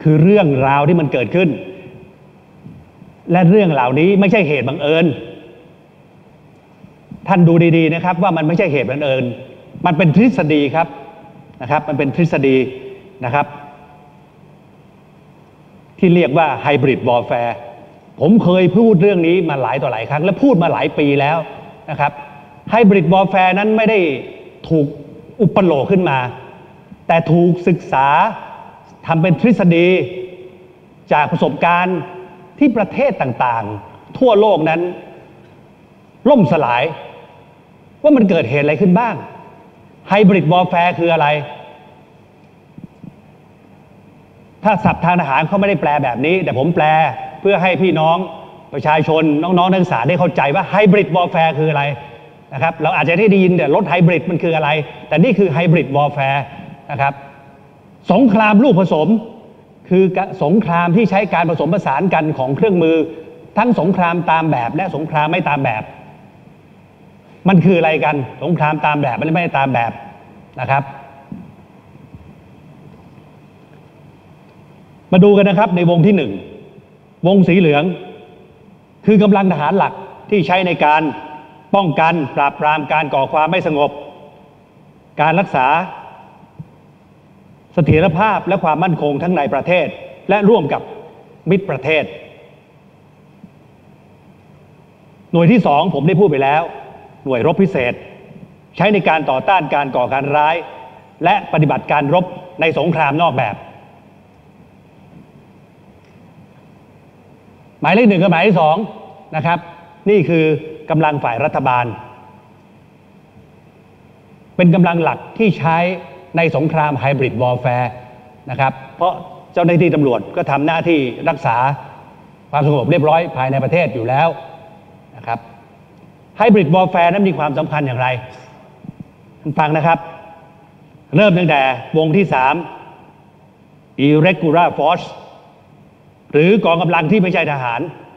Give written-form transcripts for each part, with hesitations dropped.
คือเรื่องราวที่มันเกิดขึ้นและเรื่องเหล่านี้ไม่ใช่เหตุบังเอิญท่านดูดีๆนะครับว่ามันไม่ใช่เหตุบังเอิญมันเป็นทฤษฎีครับนะครับมันเป็นทฤษฎีนะครับที่เรียกว่าไฮบริดวอร์แฟร์ผมเคยพูดเรื่องนี้มาหลายต่อหลายครั้งและพูดมาหลายปีแล้วนะครับไฮบริดวอร์แฟร์นั้นไม่ได้ถูกอุปโลกขึ้นมาแต่ถูกศึกษาทำเป็นทฤษฎีจากประสบการณ์ที่ประเทศต่างๆทั่วโลกนั้นล่มสลายว่ามันเกิดเหตุอะไรขึ้นบ้างไฮบริดวอร์แฟร์คืออะไรถ้าศัพท์ทางทหารเขาไม่ได้แปลแบบนี้แต่ผมแปลเพื่อให้พี่น้องประชาชนน้องๆนักศึกษาได้เข้าใจว่าไฮบริดวอร์แฟร์คืออะไรนะครับเราอาจจะได้ยินแต่รถไฮบริดมันคืออะไรแต่นี่คือไฮบริดวอร์แฟร์นะครับสงครามลูกผสมคือสงครามที่ใช้การผสมผสานกันของเครื่องมือทั้งสงครามตามแบบและสงครามไม่ตามแบบมันคืออะไรกันสงครามตามแบบไม่ตามแบบนะครับมาดูกันนะครับในวงที่1วงสีเหลืองคือกำลังทหารหลักที่ใช้ในการป้องกันปราบปรามการก่อความไม่สงบการรักษาเสถียรภาพและความมั่นคงทั้งในประเทศและร่วมกับมิตรประเทศหน่วยที่2ผมได้พูดไปแล้วหน่วยรบพิเศษใช้ในการต่อต้านการก่อการร้ายและปฏิบัติการรบในสงครามนอกแบบหมายเลข1กับหมายเลข2นะครับนี่คือกำลังฝ่ายรัฐบาลเป็นกำลังหลักที่ใช้ในสงครามไฮบริดวอร์แฟร์นะครับเพราะเจ้าหน้าที่ตำรวจก็ทำหน้าที่รักษาความสงบเรียบร้อยภายในประเทศอยู่แล้วนะครับไฮบริดวอร์แฟร์นั้นมีความสำคัญอย่างไรฟังนะครับเริ่มตั้งแต่วงที่3 Irregular Force หรือกองกำลังที่ไม่ใช่ทหาร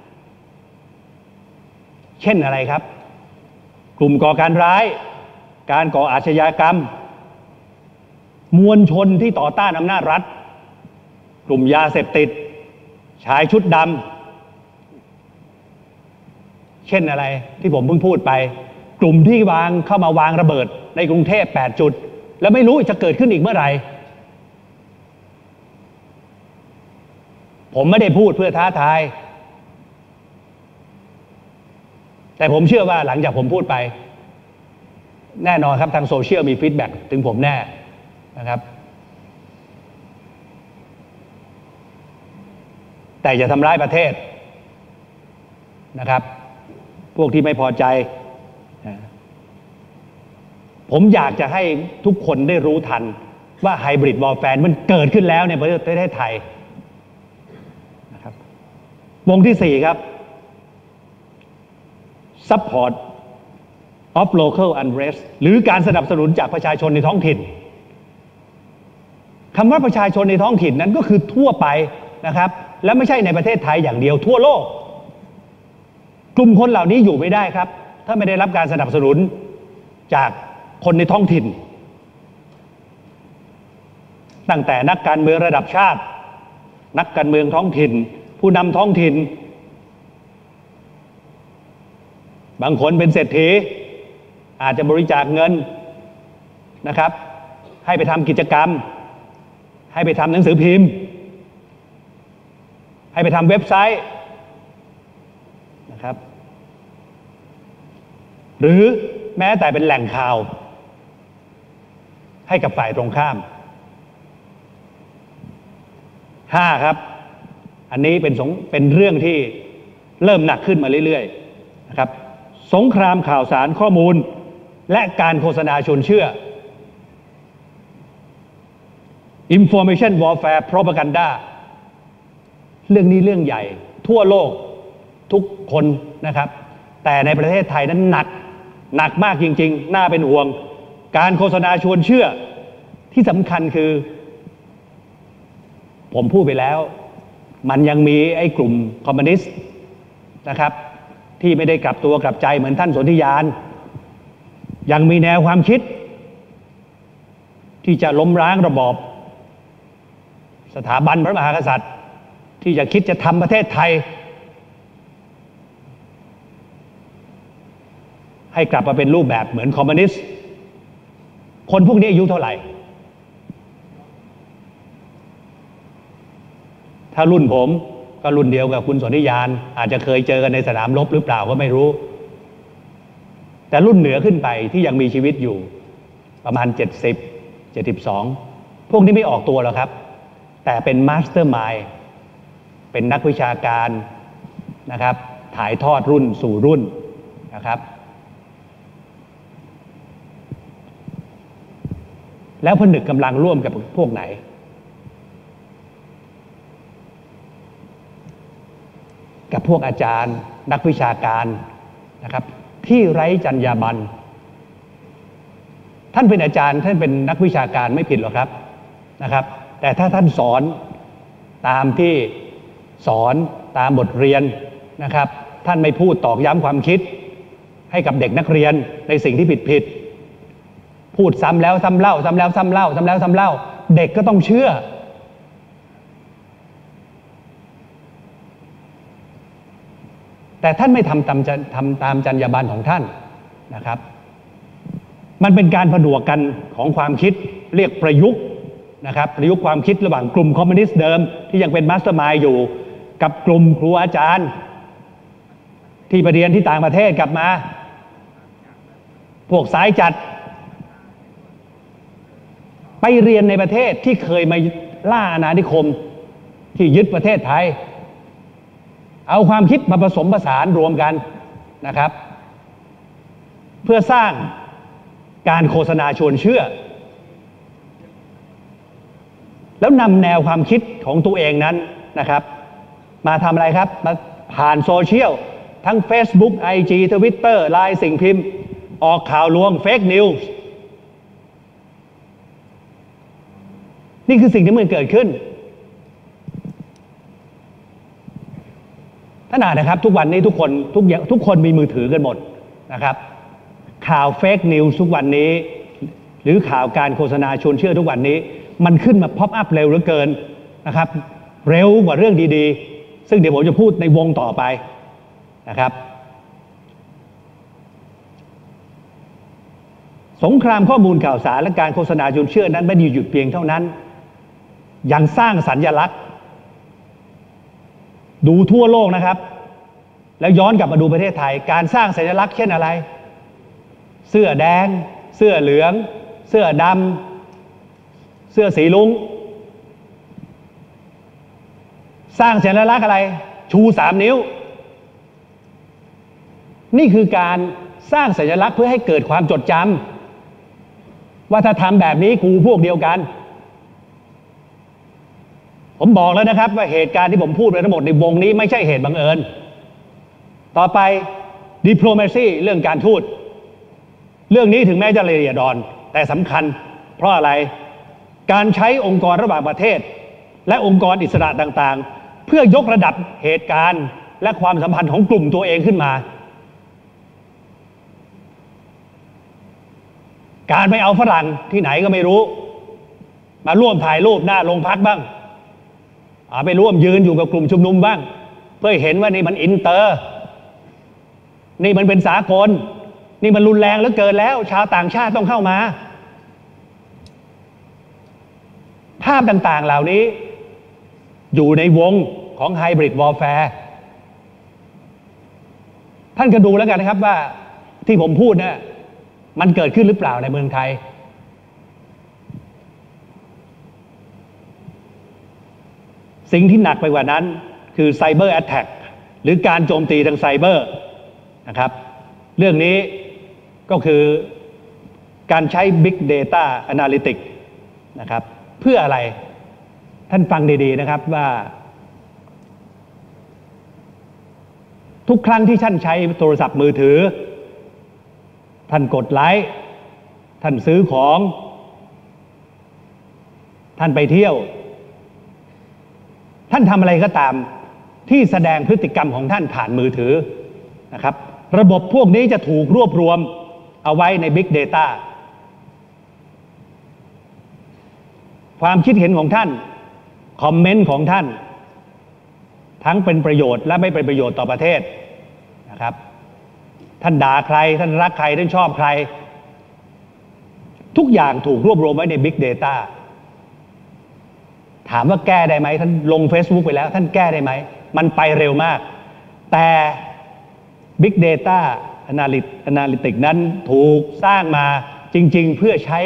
เช่นอะไรครับกลุ่มก่อการร้ายการก่ออาชญากรรมมวลชนที่ต่อต้านอำนาจรัฐกลุ่มยาเสพติดชายชุดดำเช่นอะไรที่ผมเพิ่งพูดไปกลุ่มที่เข้ามาวางระเบิดในกรุงเทพ8จุดแล้วไม่รู้จะเกิดขึ้นอีกเมื่อไหร่ผมไม่ได้พูดเพื่อท้าทายแต่ผมเชื่อว่าหลังจากผมพูดไปแน่นอนครับทางโซเชียลมีฟีดแบ็กถึงผมแน่นะครับแต่อย่าทำร้ายประเทศนะครับพวกที่ไม่พอใจผมอยากจะให้ทุกคนได้รู้ทันว่าไฮบริดวอร์แฟร์มันเกิดขึ้นแล้วในประเทศไทยนะครับวงที่4ครับ Support of local unrest หรือการสนับสนุนจากประชาชนในท้องถิ่นคำว่าประชาชนในท้องถิ่นนั้นก็คือทั่วไปนะครับและไม่ใช่ในประเทศไทยอย่างเดียวทั่วโลกกลุ่มคนเหล่านี้อยู่ไม่ได้ครับถ้าไม่ได้รับการสนับสนุนจากคนในท้องถิ่นตั้งแต่นักการเมืองระดับชาตินักการเมืองท้องถิ่นผู้นำท้องถิ่นบางคนเป็นเศรษฐีอาจจะบริจาคเงินนะครับให้ไปทำกิจกรรมให้ไปทำหนังสือพิมพ์ให้ไปทำเว็บไซต์นะครับหรือแม้แต่เป็นแหล่งข่าวให้กับฝ่ายตรงข้าม5ครับอันนี้เป็นเรื่องที่เริ่มหนักขึ้นมาเรื่อยๆนะครับสงครามข่าวสารข้อมูลและการโฆษณาชวนเชื่อ Information Warfare Propaganda เรื่องนี้เรื่องใหญ่ทั่วโลกทุกคนนะครับแต่ในประเทศไทยนั้นหนักมากจริงๆน่าเป็นห่วงการโฆษณาชวนเชื่อที่สำคัญคือผมพูดไปแล้วมันยังมีไอ้กลุ่มคอมมิวนิสต์นะครับที่ไม่ได้กลับตัวกลับใจเหมือนท่านสนธิยานยังมีแนวความคิดที่จะล้มล้างระบอบสถาบันพระมหากษัตริย์ที่จะคิดจะทำประเทศไทยให้กลับมาเป็นรูปแบบเหมือนคอมมิวนิสต์คนพวกนี้อายุเท่าไหร่ถ้ารุ่นผมก็รุ่นเดียวกับคุณสนธิยานอาจจะเคยเจอกันในสนามรบหรือเปล่าก็ไม่รู้แต่รุ่นเหนือขึ้นไปที่ยังมีชีวิตอยู่ประมาณ70 72พวกนี้ไม่ออกตัวหรอกครับแต่เป็นมาสเตอร์มายด์เป็นนักวิชาการนะครับถ่ายทอดรุ่นสู่รุ่นนะครับแล้วผนึกกำลังร่วมกับพวกไหนกับพวกอาจารย์นักวิชาการนะครับที่ไร้จรรยาบรรณท่านเป็นอาจารย์ท่านเป็นนักวิชาการไม่ผิดหรอกครับนะครับแต่ถ้าท่านสอนตามที่สอนตามบทเรียนนะครับท่านไม่พูดตอกย้ำความคิดให้กับเด็กนักเรียนในสิ่งที่ผิดพูดซ้ำแล้วซ้ำเล่าซ้ำแล้วซ้ำเล่าซ้ำแล้วซ้ำเล่าเด็กก็ต้องเชื่อแต่ท่านไม่ทำตามจรรยาบรรณของท่านนะครับมันเป็นการผนวกกันของความคิดเรียกประยุกต์นะครับประยุกต์ความคิดระหว่างกลุ่มคอมมิวนิสต์เดิมที่ยังเป็นมาสเตอร์มายด์อยู่กับกลุ่มครูอาจารย์ที่ไปเรียนที่ต่างประเทศกลับมาพวกสายจัดไปเรียนในประเทศที่เคยมาล่าอาณานิคมที่ยึดประเทศไทยเอาความคิดมาผสมผสานรวมกันนะครับเพื่อสร้างการโฆษณาชวนเชื่อแล้วนำแนวความคิดของตัวเองนั้นนะครับมาทำอะไรครับมาผ่านโซเชียลทั้ง Facebook IG Twitter ไลน์สิ่งพิมพ์ออกข่าวลวงเฟกนิวส์นี่คือสิ่งที่มันเกิดขึ้นขนาดนะครับทุกวันนี้ทุกคนมีมือถือกันหมดนะครับข่าวเฟกนิวส์ทุกวันนี้หรือข่าวการโฆษณาชวนเชื่อทุกวันนี้มันขึ้นมาพ็อปอัพเร็วเหลือเกินนะครับเร็วกว่าเรื่องดีๆซึ่งเดี๋ยวผมจะพูดในวงต่อไปนะครับสงครามข้อมูลข่าวสารและการโฆษณาชวนเชื่อนั้นไม่ได้หยุดเพียงเท่านั้นยังสร้างสัญลักษณ์ดูทั่วโลกนะครับแล้วย้อนกลับมาดูประเทศไทยการสร้างสัญลักษณ์เช่นอะไรเสื้อแดงเสื้อเหลืองเสื้อดำเสื้อสีลุ้งสร้างสัญลักษณ์อะไรชู3 นิ้วนี่คือการสร้างสัญลักษณ์เพื่อให้เกิดความจดจำว่าถ้าทำแบบนี้กูพวกเดียวกันผมบอกแล้วนะครับว่าเหตุการณ์ที่ผมพูดไปทั้งหมดในวงนี้ไม่ใช่เหตุบังเอิญต่อไป diplomacy เรื่องการทูตเรื่องนี้ถึงแม้จะละเอียดอ่อนแต่สำคัญเพราะอะไรการใช้องค์กรระหว่างประเทศและองค์กรอิสระต่างๆเพื่อยกระดับเหตุการณ์และความสัมพันธ์ของกลุ่มตัวเองขึ้นมาการไปเอาฝรั่งที่ไหนก็ไม่รู้มาร่วมถ่ายรูปหน้าโรงพักบ้างไปร่วมยืนอยู่กับกลุ่มชุมนุมบ้างเพื่อเห็นว่านี่มันอินเตอร์นี่มันเป็นสากลนี่มันรุนแรงเหลือเกินแล้วชาวต่างชาติต้องเข้ามาภาพต่างๆเหล่านี้อยู่ในวงของไฮบริดวอร์แฟร์ท่านก็ดูแล้วกันนะครับว่าที่ผมพูดเนี่ยมันเกิดขึ้นหรือเปล่าในเมืองไทยสิ่งที่หนักไปกว่านั้นคือไซเบอร์แอทแทคหรือการโจมตีทางไซเบอร์นะครับเรื่องนี้ก็คือการใช้ Big Data Analytics นะครับเพื่ออะไรท่านฟังดีๆนะครับว่าทุกครั้งที่ท่านใช้โทรศัพท์มือถือท่านกดไลค์ท่านซื้อของท่านไปเที่ยวท่านทำอะไรก็ตามที่แสดงพฤติกรรมของท่านผ่านมือถือนะครับระบบพวกนี้จะถูกรวบรวมเอาไว้ใน Big Data ความคิดเห็นของท่านคอมเมนต์ของท่านทั้งเป็นประโยชน์และไม่เป็นประโยชน์ต่อประเทศนะครับท่านด่าใครท่านรักใครท่านชอบใครทุกอย่างถูกรวบรวมไว้ใน Big Data ถามว่าแก้ได้ไหมท่านลง Facebook ไปแล้วท่านแก้ได้ไหมมันไปเร็วมากแต่ Big Data Analytics นั้นถูกสร้างมาจริงๆเพื่อใช้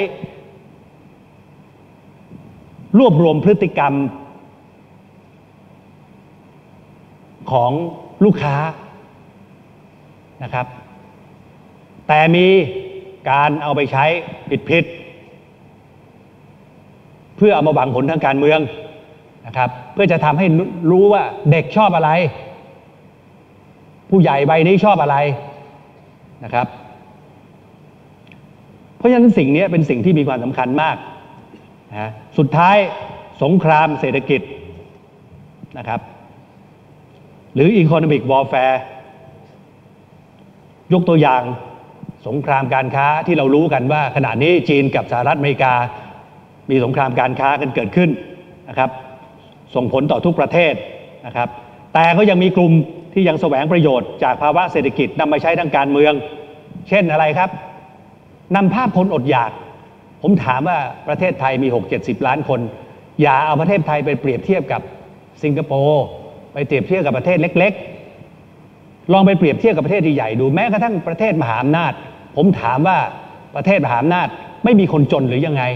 รวบรวมพฤติกรรมของลูกค้านะครับแต่มีการเอาไปใช้ผิดเพื่อเอามาหวังผลทางการเมืองนะครับเพื่อจะทำให้รู้ว่าเด็กชอบอะไรผู้ใหญ่ใบนี้ชอบอะไรนะครับเพราะฉะนั้นสิ่งนี้เป็นสิ่งที่มีความสำคัญมากนะสุดท้ายสงครามเศรษฐกิจนะครับหรือ Economic Warfare ยกตัวอย่างสงครามการค้าที่เรารู้กันว่าขณะนี้จีนกับสหรัฐอเมริกามีสงครามการค้ากันเกิดขึ้นนะครับส่งผลต่อทุกประเทศนะครับแต่ก็ยังมีกลุ่มที่ยังแสวงประโยชน์จากภาวะเศรษฐกิจนำมาใช้ทางการเมืองเช่นอะไรครับนำภาพคนอดอยากผมถามว่าประเทศไทยมี 60-70 ล้านคนอย่าเอาประเทศไทยไปเปรียบเทียบกับสิงคโปร์ไปเปรียบเทียบกับประเทศเล็กๆลองไปเปรียบเทียบกับประเทศที่ใหญ่ดูแม้กระทั่งประเทศมหาอำนาจผมถามว่าประเทศมหาอำนาจไม่มีคนจนหรือยังไง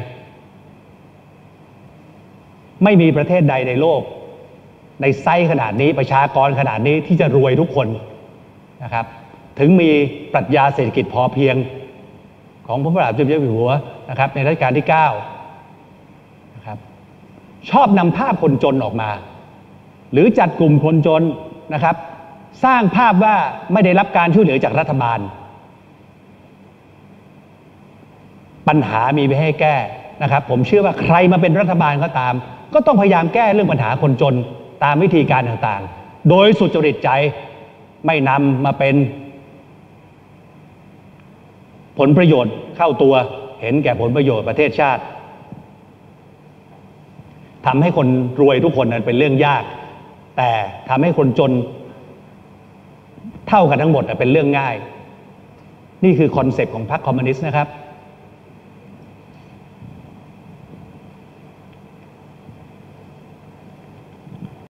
ไม่มีประเทศใดในโลกในไซส์ขนาดนี้ประชากรขนาดนี้ที่จะรวยทุกคนนะครับถึงมีปรัชญาเศรษฐกิจพอเพียงของพระบาทสมเด็จพระเจ้าอยู่หัวนะครับในรัชกาลที่9นะครับชอบนำภาพคนจนออกมาหรือจัดกลุ่มคนจนนะครับสร้างภาพว่าไม่ได้รับการช่วยเหลือจากรัฐบาลปัญหามีไว้ให้แก้นะครับผมเชื่อว่าใครมาเป็นรัฐบาลก็ตามก็ต้องพยายามแก้เรื่องปัญหาคนจนตามวิธีการต่างๆโดยสุจริตใจไม่นำมาเป็นผลประโยชน์เข้าตัวเห็นแก่ผลประโยชน์ประเทศชาติทำให้คนรวยทุกคนนั้นเป็นเรื่องยากแต่ทำให้คนจนเท่ากันทั้งหมดเป็นเรื่องง่ายนี่คือคอนเซปต์ของพรรคคอมมิวนิสต์นะครับ